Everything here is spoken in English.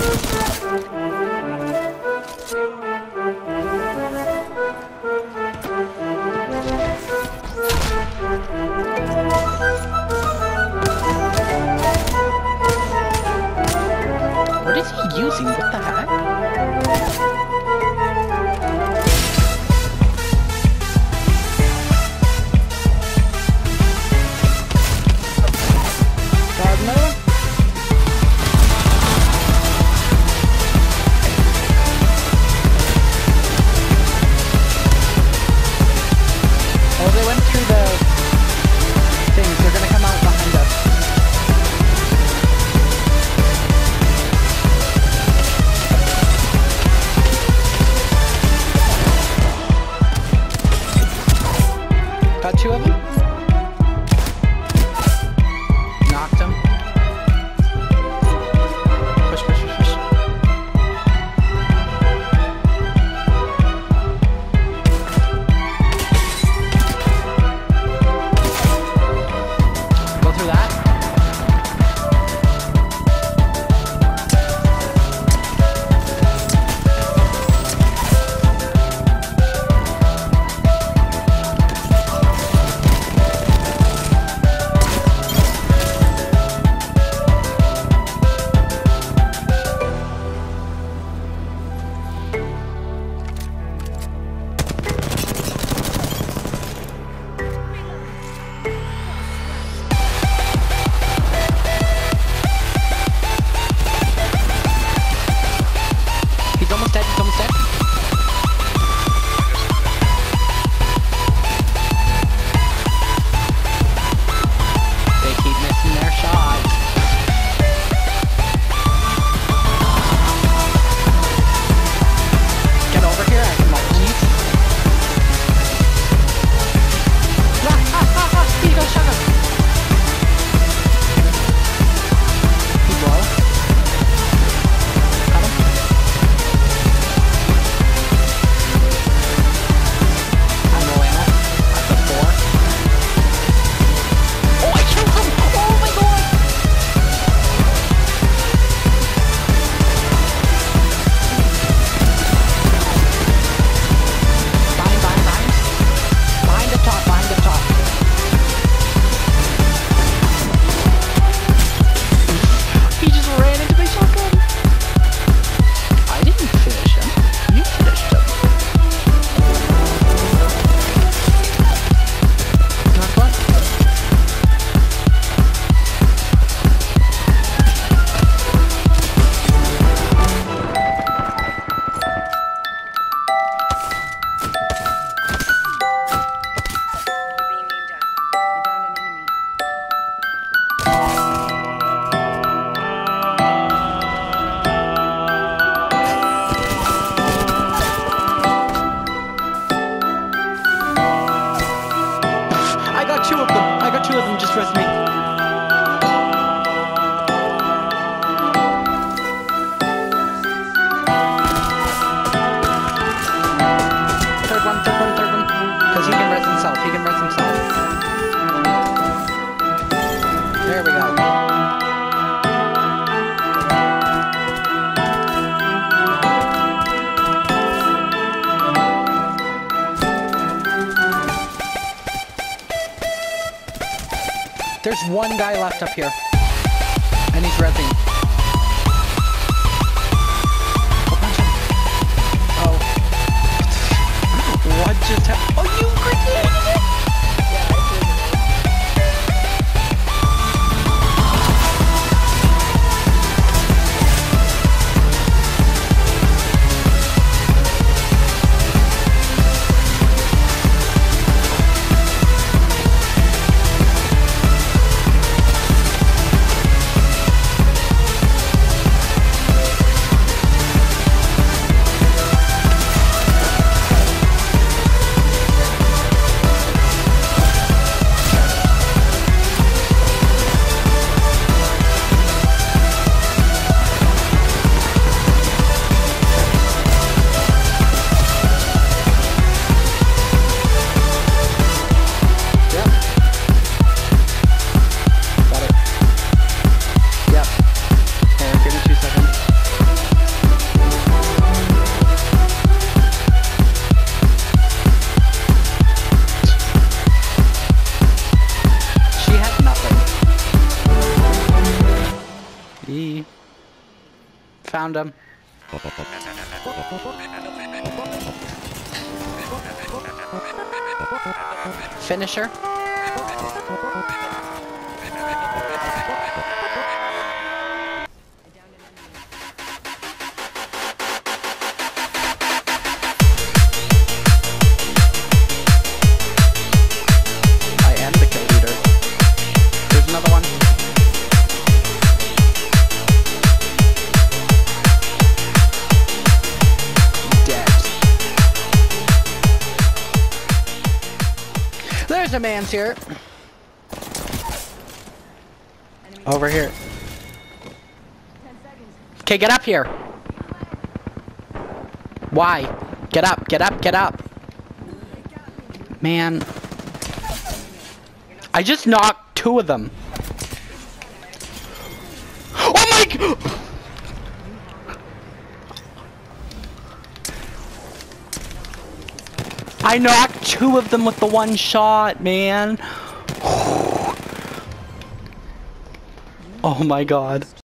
What is he using? What the heck? Got another one? Oh, they went through the things. They're gonna come out behind us. Got two of them. Knocked him. Push, push, push, push. Go through that. He's almost dead, he's almost dead. They keep missing their shots. Get over here, I can like leave. Here you go, shotgun. He's low. Got him. I'm low ammo. That's a 4. Oh, I killed him! Oh my god! Behind. Behind up top, behind up top. He just ran into my shotgun. I didn't finish him. You finished him. Knock one. I got two of them. I got two of them. Just rest me. Third one. Because he can res himself. There we go. There's one guy left up here. And he's rezzing. Oh, punch him. Oh. What just happened? Oh, you created it! E. Found him. Finisher. I am the kill leader. There's another one. There's a man's here. Over here. Okay, get up here. Why? Get up, get up, get up. Man. I just knocked 2 of them. Oh my god! I knocked 2 of them with the 1 shot, man. Oh my god.